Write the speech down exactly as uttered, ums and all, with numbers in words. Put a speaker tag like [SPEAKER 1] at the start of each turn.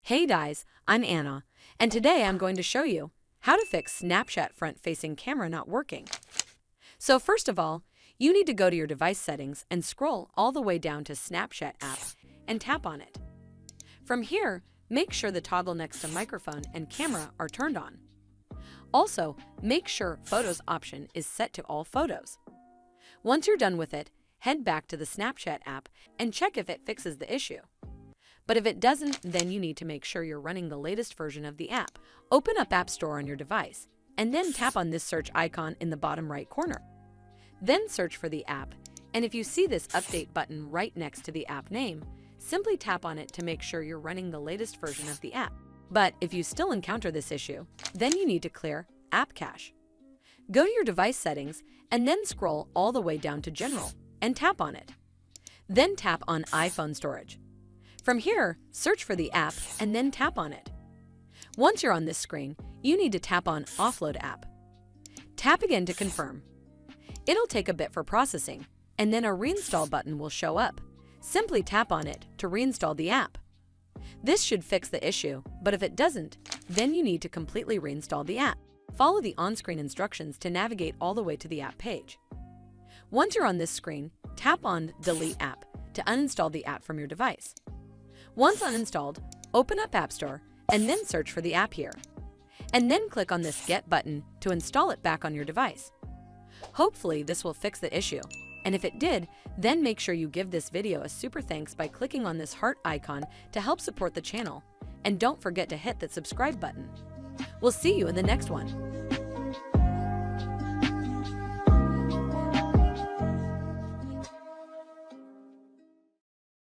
[SPEAKER 1] Hey guys, I'm Anna, and today I'm going to show you how to fix Snapchat front-facing camera not working. So first of all, you need to go to your device settings and scroll all the way down to Snapchat app and tap on it. From here, make sure the toggle next to microphone and camera are turned on. Also, make sure Photos option is set to all photos. Once you're done with it, head back to the Snapchat app and check if it fixes the issue. But if it doesn't, then you need to make sure you're running the latest version of the app. Open up App Store on your device, and then tap on this search icon in the bottom right corner. Then search for the app, and if you see this update button right next to the app name, simply tap on it to make sure you're running the latest version of the app. But if you still encounter this issue, then you need to clear App Cache. Go to your device settings, and then scroll all the way down to General, and tap on it. Then tap on iPhone Storage. From here, search for the app and then tap on it. Once you're on this screen, you need to tap on Offload App. Tap again to confirm. It'll take a bit for processing, and then a reinstall button will show up. Simply tap on it to reinstall the app. This should fix the issue, but if it doesn't, then you need to completely reinstall the app. Follow the on-screen instructions to navigate all the way to the app page. Once you're on this screen, tap on Delete App to uninstall the app from your device. Once uninstalled, open up App Store and then search for the app here. And then click on this Get button to install it back on your device. Hopefully this will fix the issue, and if it did, then make sure you give this video a super thanks by clicking on this heart icon to help support the channel. And don't forget to hit that subscribe button. We'll see you in the next one.